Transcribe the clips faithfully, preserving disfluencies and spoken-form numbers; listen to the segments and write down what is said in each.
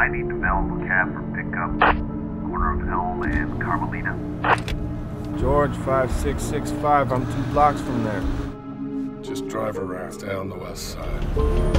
I need an available cab for pickup, corner of Elm and Carmelita. George, five six six five, I'm two blocks from there. Just drive around, stay on the west side.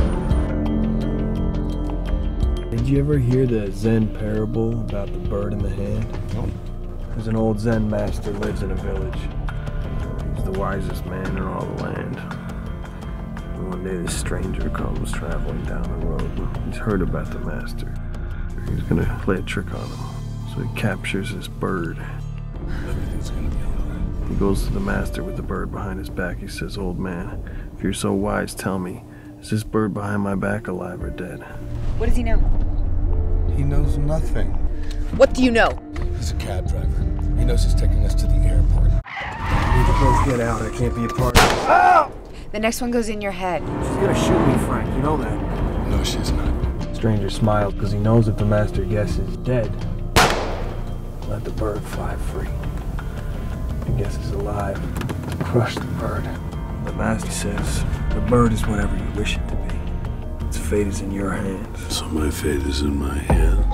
Did you ever hear the Zen parable about the bird in the hand? No. There's an old Zen master lives in a village. He's the wisest man in all the land. And one day this stranger comes traveling down the road. He's heard about the master. He's gonna play a trick on him. So he captures this bird. Everything's gonna be all right. He goes to the master with the bird behind his back. He says, "Old man, if you're so wise, tell me, is this bird behind my back alive or dead?" What does he know? He knows nothing. What do you know? He's a cab driver. He knows he's taking us to the airport. We need to both get out. I can't be a part of it. Ow! The next one goes in your head. She's gonna shoot me, Frank. You know that. No, she's not. Stranger smiles because he knows if the master guesses dead, let the bird fly free. If he guesses alive, crush the bird. The master says, the bird is whatever you wish it to be. Its fate is in your hands. So my fate is in my hands.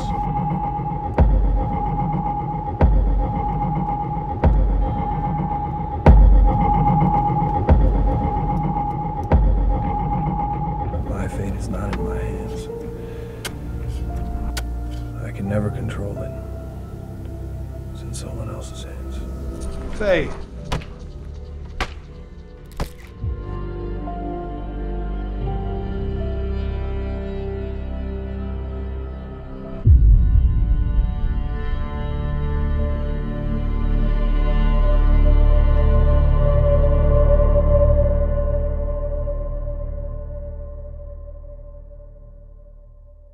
My fate is not in my hands. I can never control it. It's in someone else's hands. Faye.